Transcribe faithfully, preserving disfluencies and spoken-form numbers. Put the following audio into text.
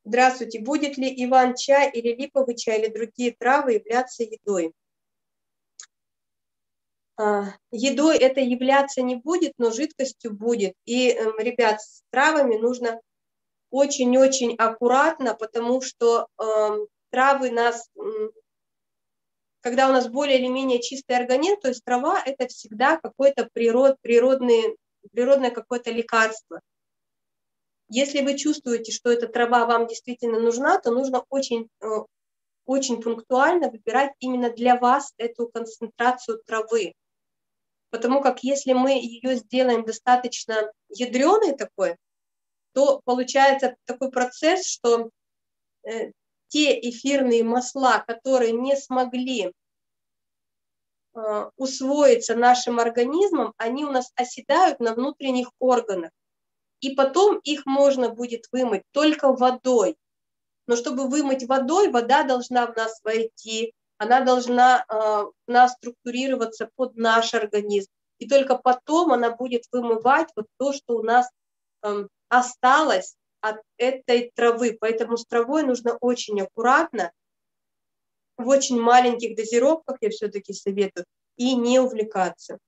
Здравствуйте. Будет ли иван-чай или липовый чай или другие травы являться едой? А, едой это являться не будет, но жидкостью будет. И, э, ребят, с травами нужно очень-очень аккуратно, потому что, э, травы нас, м когда у нас более или менее чистый организм, то есть трава- это всегда какой-то природ природный природное какое-то лекарство. Если вы чувствуете, что эта трава вам действительно нужна, то нужно очень, э, очень пунктуально выбирать именно для вас эту концентрацию травы. Потому как если мы её сделаем достаточно ядрёной такой, то получается такой процесс, что, э, те эфирные масла, которые не смогли а, усвоиться нашим организмом, они у нас оседают на внутренних органах, и потом их можно будет вымыть только водой. Но чтобы вымыть водой, вода должна в нас войти, она должна, а, в нас структурироваться под наш организм, и только потом она будет вымывать вот то, что у нас, ам, осталось от этой травы. Поэтому с травой нужно очень аккуратно, в очень маленьких дозировках, я всё-таки советую, и не увлекаться.